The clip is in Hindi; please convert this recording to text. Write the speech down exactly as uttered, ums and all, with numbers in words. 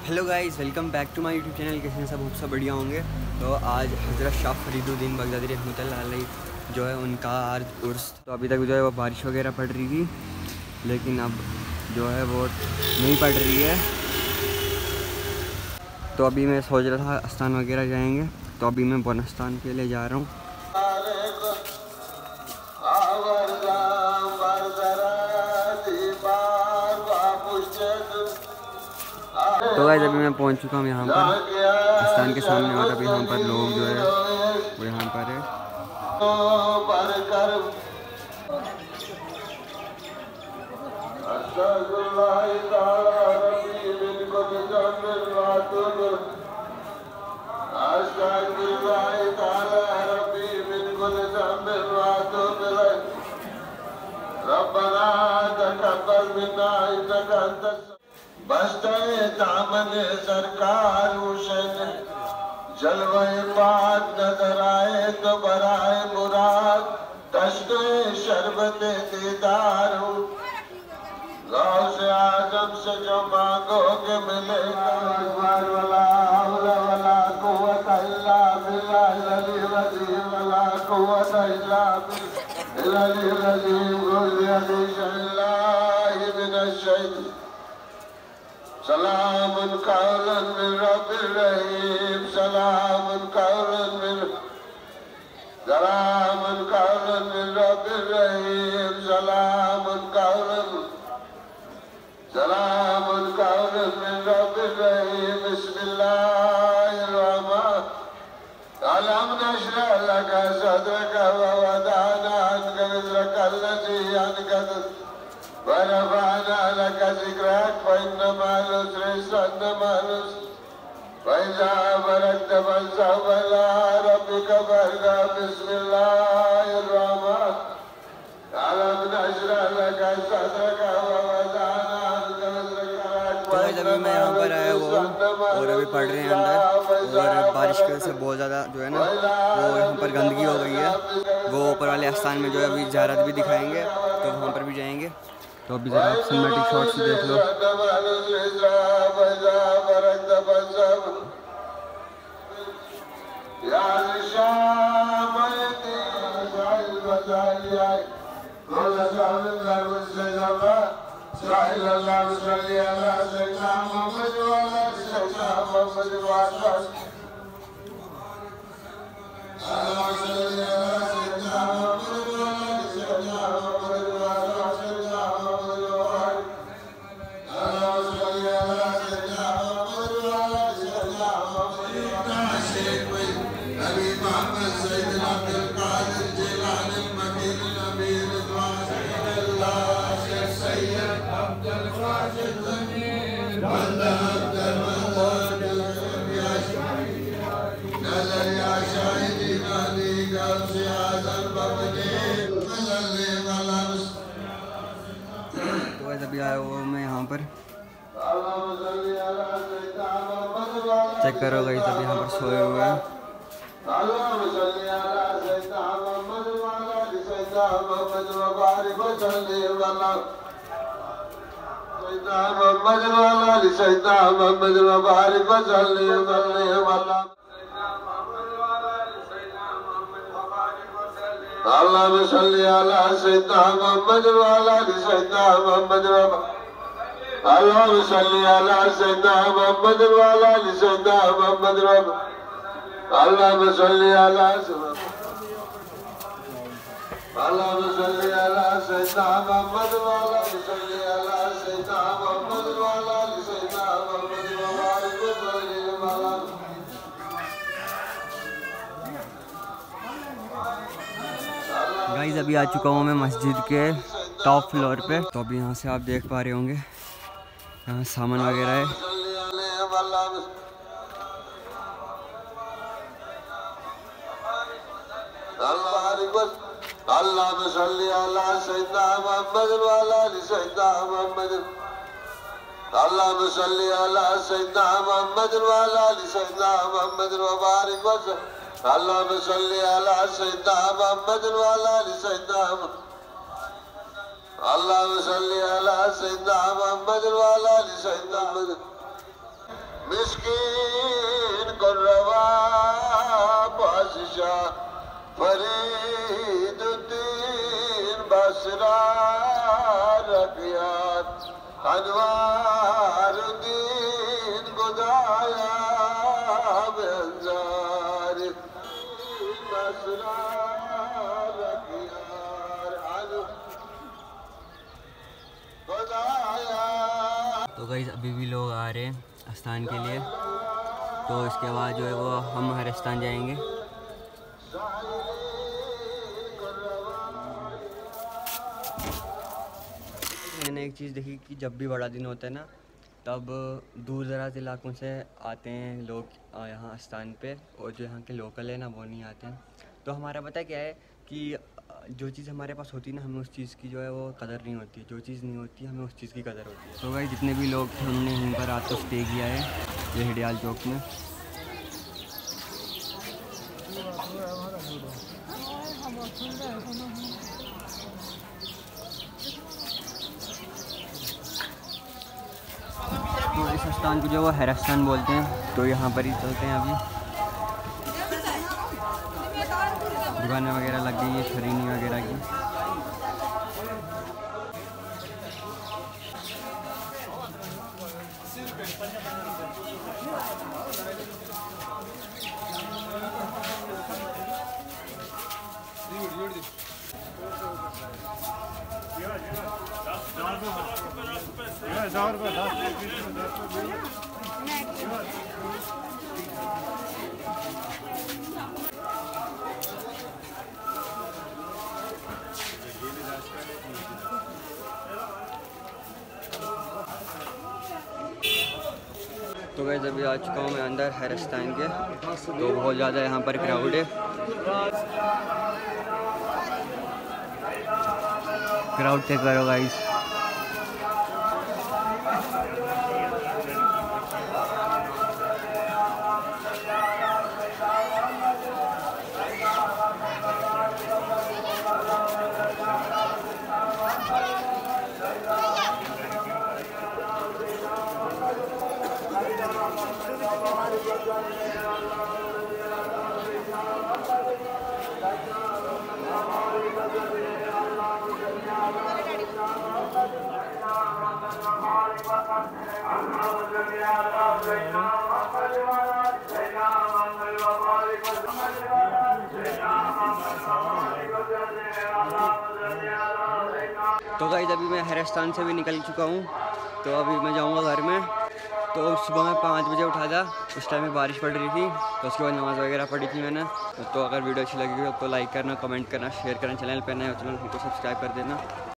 Hello guys, welcome back to my YouTube channel. कैसे हैं सब? होप सब बढ़िया होंगे। तो आज हज़रत शाह फरीदुद्दीन बगदादी रहमतुल्लाह अलैह जो है उनका आज उर्स। तो अभी तक जो है वो बारिश वगैरह पड़ रही थी, लेकिन अब जो है वो नहीं पड़ रही है। तो अभी मैं सोच रहा था अस्तान वगैरह जाएंगे, तो अभी मैं बनस्तान के लिए जा रहा हूँ। तो गाइस अभी मैं पहुंच चुका हूँ यहाँ पर स्थान के सामने, और अभी यहाँ पर लोग जो है वो यहाँ पर है। बस्ते दामन सरकार हुसैन जलवे पाक नजर आए तो बराए मुराद तश्ते शरबत दीदार हो। गौसे आजम से जो मांगोगे मिलेगा। वला हौला वला कुव्वत इल्ला बिल्लाहिल अलील अज़ीम वला कुव्वत इल्ला बिल्लाहिल अज़ीम बिल्लाहि मिनश शैतानिर सलामुन कौलन मिन रब्बिर रहीम सलामुन कौलन मिन सलामुन कौलन मिन रब्बिर रहीम सलामुन कौलन सलामुन कौलन मिन रब्बिर रहीम बिस्मिल्लाहिर रहमान अलम नशरह लका सदरका व वदअना अन्का विज़रका अल्लज़ी अनक़द वरफ़अना लका ज़िक्रक फ़इन्न मअल उसरि युस्रा फ़इज़ा फ़रग़्त फ़ंसब इला रब्बिका फ़रग़ब। बिस्मिल्लाहिर रहमान अलम नशरह लका सदरका व वदअना अन्का विज़रका। तो गाइस अभी मैं यहाँ पर आया हुआ हूँ और अभी पढ़ रहे हैं अंदर, और बारिश की वजह से बहुत ज़्यादा जो है ना वो यहाँ पर गंदगी हो गई है। वो ऊपर वाले स्थान में जो है अभी ज़ियारत भी दिखाएंगे, तो वहाँ पर भी जाएंगे। तो अभी ज़रा आप सिनेमैटिक शॉट्स देख लो। तो वैसे अभी आया हुआ मैं यहाँ पर, चेक करो गाइस, अभी यहाँ पर सोए हुए हैं। अल्लाहुम्मा सल्ली अला सय्यिदना मुहम्मद व अला आलि सय्यिदना मुहम्मद अल्लाहुम्मा सल्ली अला सय्यिदना मुहम्मद व अला आलि सय्यिदना मुहम्मद अल्लाहुम्मा सल्ली अला अल्लाहुम्मा सल्ली अला सय्यिदना मुहम्मद व अला आलि सल्ली अला सय्यिदना मुहम्मद व अला आलि सय्यिदना मुहम्मद व बारिक वसल्लिम अला। गाइस अभी आ चुका हूँ मैं मस्जिद के टॉप फ्लोर पे। तो अभी यहाँ से आप देख पा रहे होंगे यहाँ सामान वगैरह है। अल्लाहुम्मा सल्ली अला सय्यिदना मुहम्मद व अला आलि सय्यिदना मुहम्मद अल्लाहुम्मा सल्ली अला सय्यिदना मुहम्मद व अला आलि सय्यिदना मुहम्मद व बारिक वसल्लिम। अल्लाहुम्मा सल्ली अला सय्यिदना मुहम्मद व अला आलि सय्यिदना अल्लाहुम्मा सल्ली अला सय्यिदना मुहम्मद व अला आलि सय्यिदना मिस्कीन को रवा बादशाह फरीदुद्दीन बसरा रबियात अनवारुद्दीन गुदाया बेंजार बसरा रबियात गुदाया। तो गाइस अभी भी लोग आ रहे हैं स्थान के लिए, तो इसके बाद जो है वो हम हर स्थान जाएंगे। मैंने एक चीज़ देखी कि जब भी बड़ा दिन होता है ना, तब दूर दराज इलाकों से आते हैं लोग यहाँ स्थान पे, और जो यहाँ के लोकल है ना वो नहीं आते हैं। तो हमारा पता क्या है कि जो चीज़ हमारे पास होती है ना, हमें उस चीज़ की जो है वो कदर नहीं होती, जो चीज़ नहीं होती हमें उस चीज़ की कदर होती है। तो भाई जितने भी लोग थे उन्होंने यहीं पर रात को स्टे किया है, ये हिडियाल चौक में। तो इस स्थान को जो वो हैरा स्थान बोलते हैं, तो यहाँ पर ही चलते हैं। अभी दुकानें वगैरह लग गई है खरीनी वगैरह की। तो गाइस अभी आ चुका हूँ मैं अंदर हैरा स्थान के, तो बहुत ज़्यादा यहाँ पर क्राउड है। क्राउड चेक करो गाइस। तो गाइस अभी मैं हैरा स्थान से भी निकल चुका हूँ, तो अभी मैं जाऊँगा घर में। तो सुबह में पाँच बजे उठा था, उस टाइम में बारिश पड़ रही थी, तो उसके बाद नमाज़ वगैरह पढ़ी थी मैंने। तो अगर वीडियो अच्छी लगी हो तो लाइक करना, कमेंट करना, शेयर करना, चैनल पर नए हो चैनल को सब्सक्राइब कर देना।